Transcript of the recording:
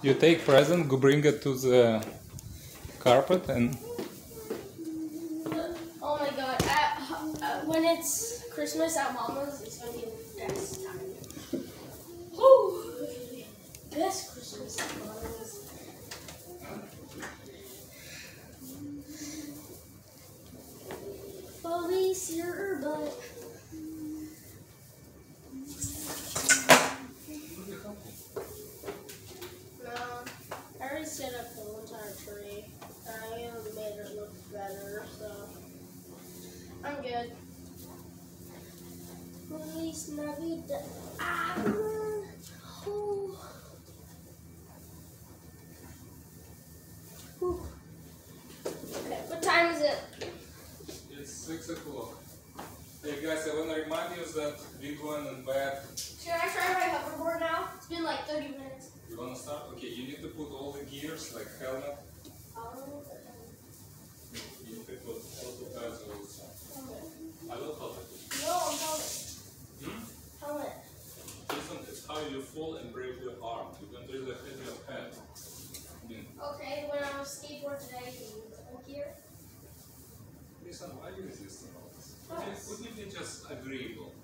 You take present, go bring it to the carpet and... Oh my god, when it's Christmas at Mama's, it's gonna be the best time. Woo! Best Christmas at Mama's. Police your butt. I already set up the entire tree. I made it look better, so I'm good. Feliz Navidad. Oh. Okay, what time is it? It's 6 o'clock. Hey guys, I want to remind you that we're going in bed. Should I try my hoverboard now? It's been like 30 minutes. You want to start? Okay, you need to put all the gears, like helmet. You need to put all the pads also. I will help it. No, helmet. Helmet. Listen, it's how you fall and break your arm. You can really hit your head. Okay, when I was skateboard today, can you put gear? Listen, why are you resisting all this? Wouldn't it be just agreeable?